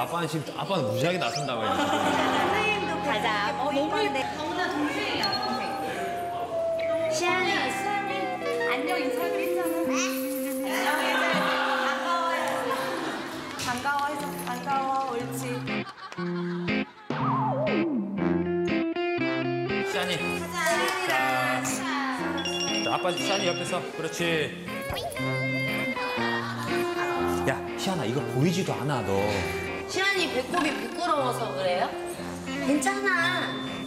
아빠는 지금 아빠는 무지하게 나선다고 해요. 선생님도 가자. 너무 예쁜데. 저보다 동생이야, 동생. 시안이. 안녕 인사도 했잖아. 반가워해서. 반가워. 옳지. 시안이. 자, 아빠 시안이 옆에서. 그렇지. 야, 시안아 이거 보이지도 않아 너. 시안이 배꼽이 부끄러워서 그래요? 괜찮아.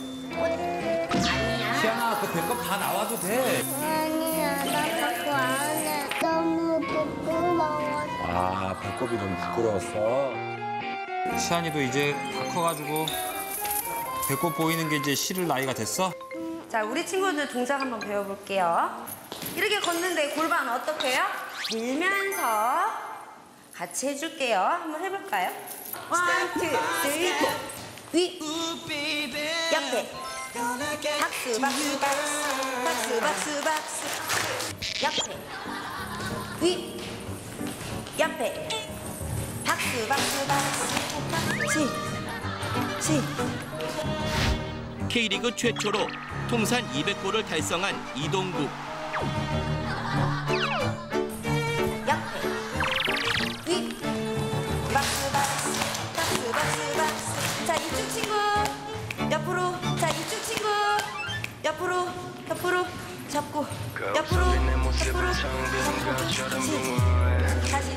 아니야. 시안아 그 배꼽 다 나와도 돼. 아니야, 나 자꾸 안 해. 너무 부끄러워. 아, 배꼽이 너무 부끄러웠어. 시안이도 이제 다 커가지고 배꼽 보이는 게 이제 싫을 나이가 됐어? 자, 우리 친구들 동작 한번 배워볼게요. 이렇게 걷는데 골반 어떻게 해요? 밀면서 같이 해줄게요. 한번 해볼까요? 1, 2, 3, 4. 위, 옆에. 박수, 박수, 박수. 박수, 박수, 박수. 옆에. 위, 옆에. 박수, 박수, 박수. 시. K리그 최초로 통산 200골을 달성한 이동국. 옆에. 위. 박수, 박수. 박수, 박수, 박수. 자, 이쪽 친구. 옆으로. 자, 이쪽 친구. 옆으로. 옆으로. 잡고. 옆으로. 옆으로. 잡고. 다시.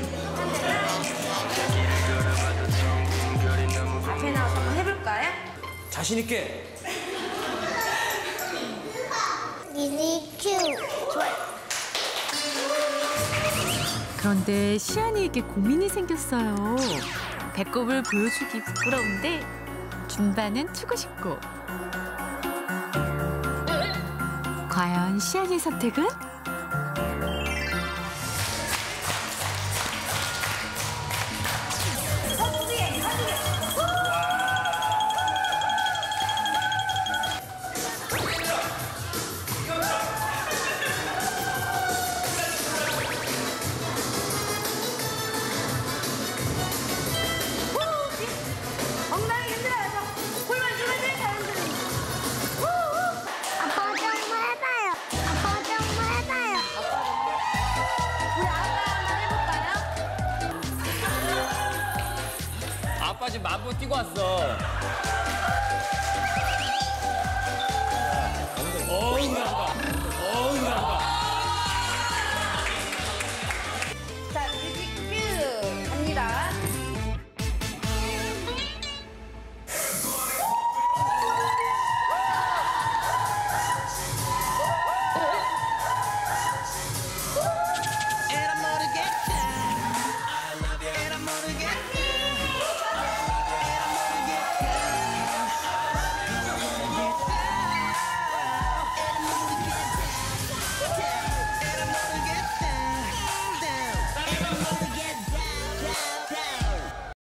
앞에 나와서 한번 해볼까요? 자신 있게. 리리큐. 좋아요. 그런데 시안이에게 고민이 생겼어요. 배꼽을 보여주기 부끄러운데 준바는 추고 싶고. 과연 시안이의 선택은? 엉덩이 흔들어서 골반 잘 흔들어. 아빠 좀 해봐요. 아빠 좀 해봐요. 우리 아빠 한번 해볼까요? 아빠 지금 만보 뛰고 왔어. 어우, 잘한다. 어우, 잘한다. 자, 뮤직뷰 갑니다.